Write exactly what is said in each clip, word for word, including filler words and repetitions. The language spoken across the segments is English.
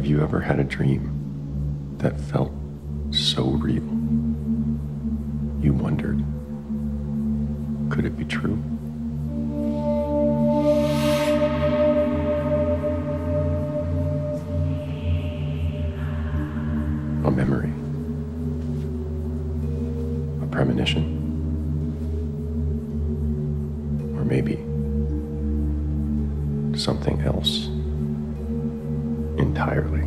Have you ever had a dream that felt so real? You wondered, could it be true? A memory, a premonition, or maybe something else entirely.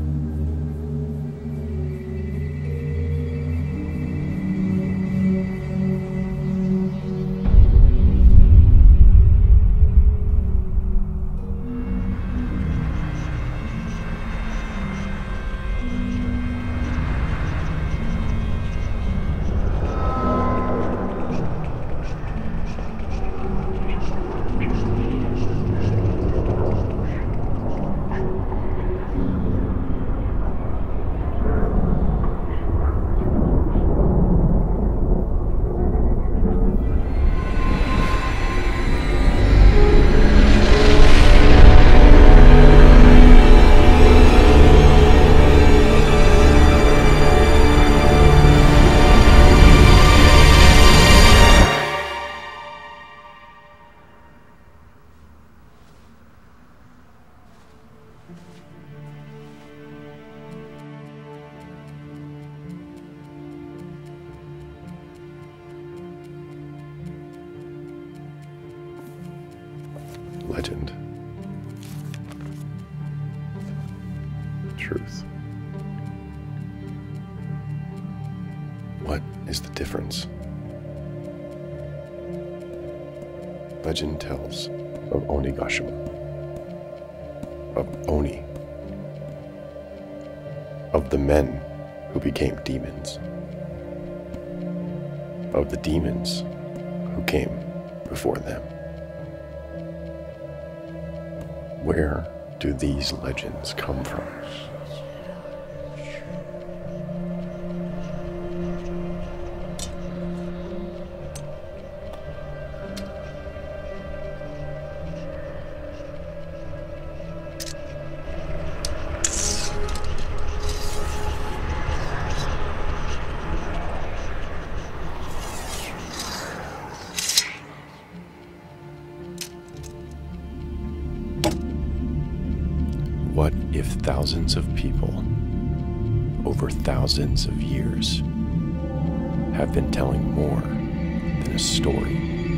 Legend. Truth. What is the difference? Legend tells of Onigashima, of Oni, of the men who became demons, of the demons who came before them. Where do these legends come from? What if thousands of people, over thousands of years, have been telling more than a story?